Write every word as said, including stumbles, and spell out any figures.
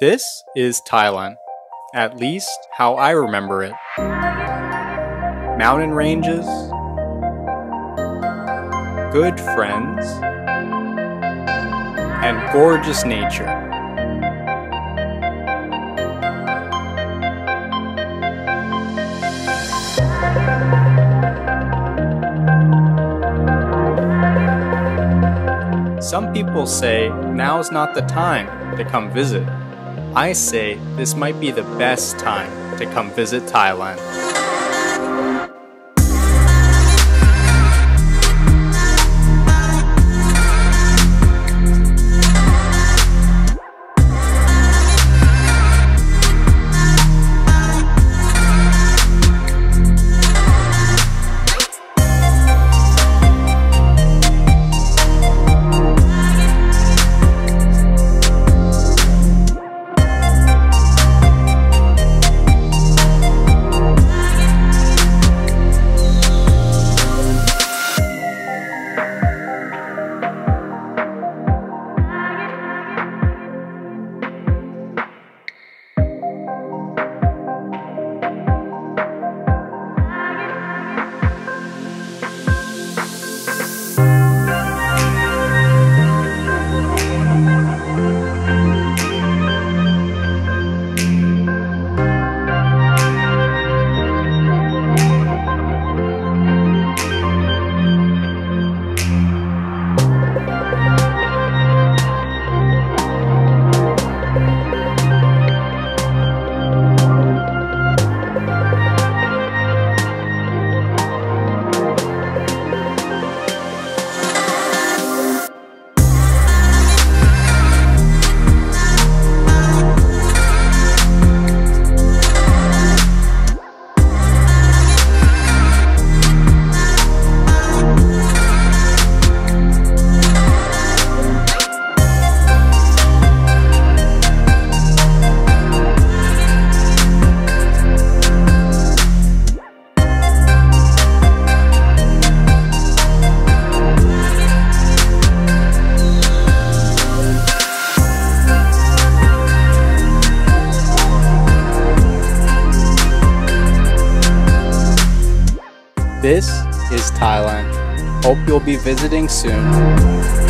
This is Thailand, at least how I remember it. Mountain ranges, good friends, and gorgeous nature. Some people say now's not the time to come visit. I say this might be the best time to come visit Thailand. This is Thailand. Hope you'll be visiting soon.